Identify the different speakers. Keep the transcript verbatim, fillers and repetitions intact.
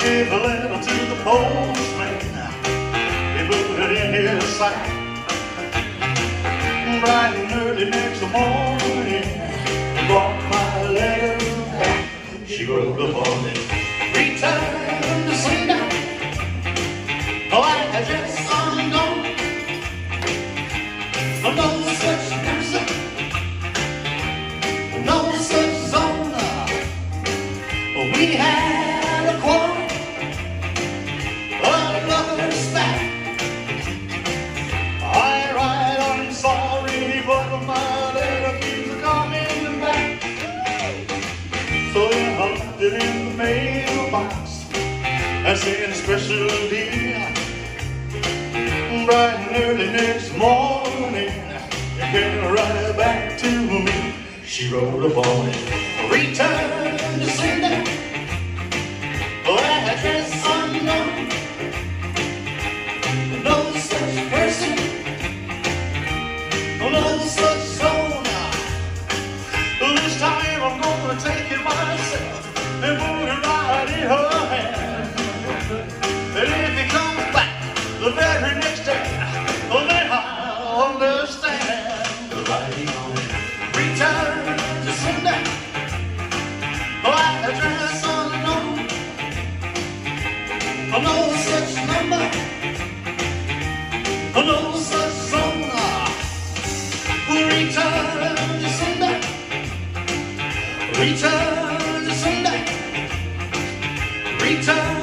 Speaker 1: gave a letter to the postman. He put it in his sack. Bright and early next morning, he brought my letter back. She wrote upon it, return to sender. Oh, I had just undone. No such person, no such zone. We had a quarrel, a lover's spat. I write, I'm sorry, but my letter keeps coming back. So then I left it in the mailbox, I said special deal. Bright and early next morning, it came right back to me. She wrote upon it, return to sender. Oh, address unknown. No such person, no such zone. This time I'm gonna take it myself and put it right in her hand. And if he comes back the very next day, well, then I'll understand. The writing on it, return to sender. Oh, address unknown. Oh, no such number. Oh, no such zone. Return to sender. Return to sender. Return.